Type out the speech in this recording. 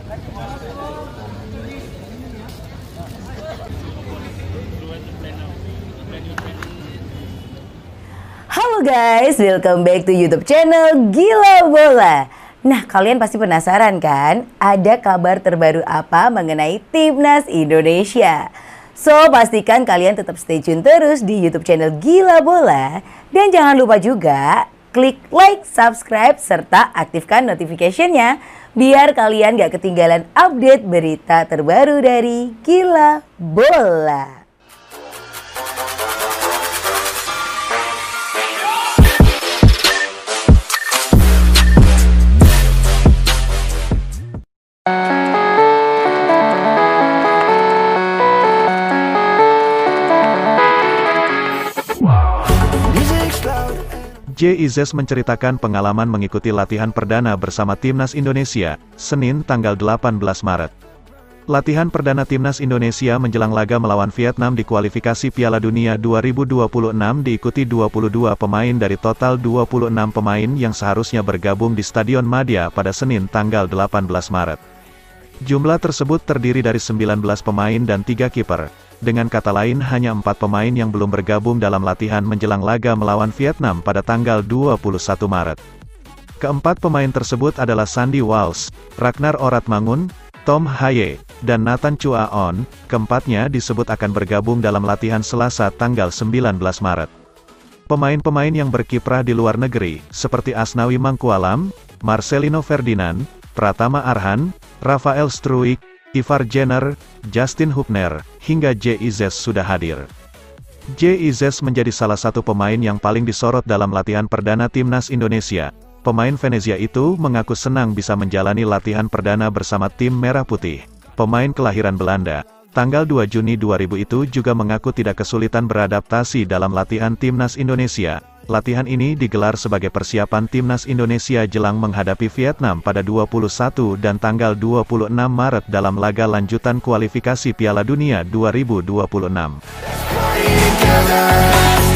Halo guys, welcome back to YouTube channel Gila Bola. Nah, kalian pasti penasaran kan? Ada kabar terbaru apa mengenai Timnas Indonesia? So, pastikan kalian tetap stay tune terus di YouTube channel Gila Bola. Dan jangan lupa juga klik like, subscribe, serta aktifkan notification-nya biar kalian gak ketinggalan update berita terbaru dari Gila Bola. JIZES menceritakan pengalaman mengikuti latihan perdana bersama Timnas Indonesia, Senin tanggal 18 Maret. Latihan perdana Timnas Indonesia menjelang laga melawan Vietnam di kualifikasi Piala Dunia 2026 diikuti 22 pemain dari total 26 pemain yang seharusnya bergabung di Stadion Madia pada Senin tanggal 18 Maret. Jumlah tersebut terdiri dari 19 pemain dan 3 kiper. Dengan kata lain, hanya 4 pemain yang belum bergabung dalam latihan menjelang laga melawan Vietnam pada tanggal 21 Maret. Keempat pemain tersebut adalah Sandy Walsh, Ragnar Oratmangun, Tom Haye, dan Nathan Chua On. Keempatnya disebut akan bergabung dalam latihan Selasa tanggal 19 Maret. Pemain-pemain yang berkiprah di luar negeri, seperti Asnawi Mangkualam, Marcelino Ferdinand, Pratama Arhan, Rafael Struijk, Ivar Jenner, Justin Hubner, hingga JIZES sudah hadir. JIZES menjadi salah satu pemain yang paling disorot dalam latihan perdana Timnas Indonesia. Pemain Venezia itu mengaku senang bisa menjalani latihan perdana bersama tim Merah Putih. Pemain kelahiran Belanda, tanggal 2 Juni 2000 itu juga mengaku tidak kesulitan beradaptasi dalam latihan Timnas Indonesia. Latihan ini digelar sebagai persiapan Timnas Indonesia jelang menghadapi Vietnam pada 21 dan tanggal 26 Maret dalam laga lanjutan kualifikasi Piala Dunia 2026.